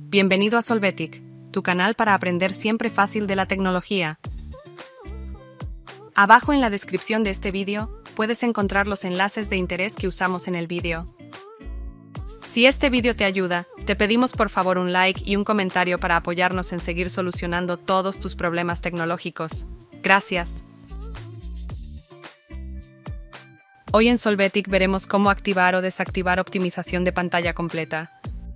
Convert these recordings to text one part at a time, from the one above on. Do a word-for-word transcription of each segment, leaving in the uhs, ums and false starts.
Bienvenido a Solvetic, tu canal para aprender siempre fácil de la tecnología. Abajo en la descripción de este vídeo, puedes encontrar los enlaces de interés que usamos en el vídeo. Si este vídeo te ayuda, te pedimos por favor un like y un comentario para apoyarnos en seguir solucionando todos tus problemas tecnológicos. Gracias. Hoy en Solvetic veremos cómo activar o desactivar optimización de pantalla completa.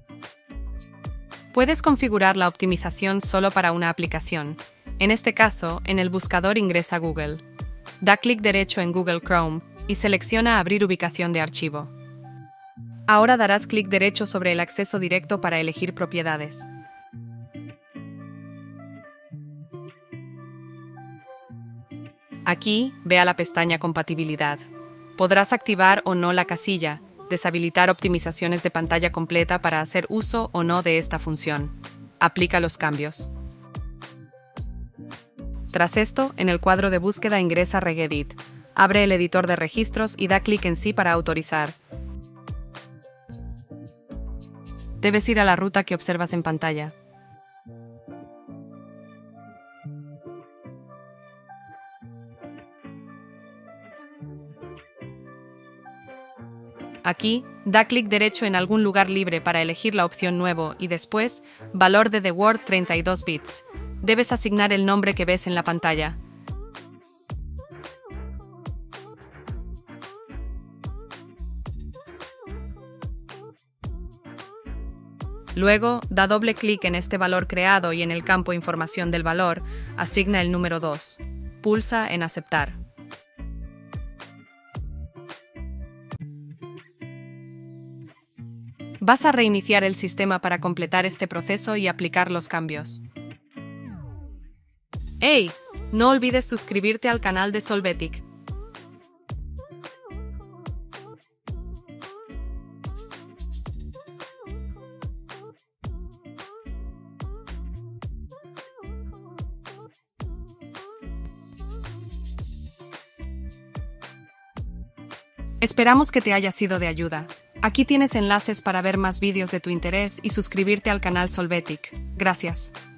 Puedes configurar la optimización solo para una aplicación. En este caso, en el buscador ingresa Google. Da clic derecho en Google Chrome y selecciona Abrir ubicación de archivo. Ahora darás clic derecho sobre el acceso directo para elegir propiedades. Aquí, ve a la pestaña Compatibilidad. Podrás activar o no la casilla, deshabilitar optimizaciones de pantalla completa para hacer uso o no de esta función. Aplica los cambios. Tras esto, en el cuadro de búsqueda ingresa Regedit. Abre el editor de registros y da clic en sí para autorizar. Debes ir a la ruta que observas en pantalla. Aquí, da clic derecho en algún lugar libre para elegir la opción Nuevo y después, Valor de The Word treinta y dos bits. Debes asignar el nombre que ves en la pantalla. Luego, da doble clic en este valor creado y en el campo Información del valor, asigna el número dos. Pulsa en Aceptar. Vas a reiniciar el sistema para completar este proceso y aplicar los cambios. ¡Hey! No olvides suscribirte al canal de Solvetic. Esperamos que te haya sido de ayuda. Aquí tienes enlaces para ver más vídeos de tu interés y suscribirte al canal Solvetic. Gracias.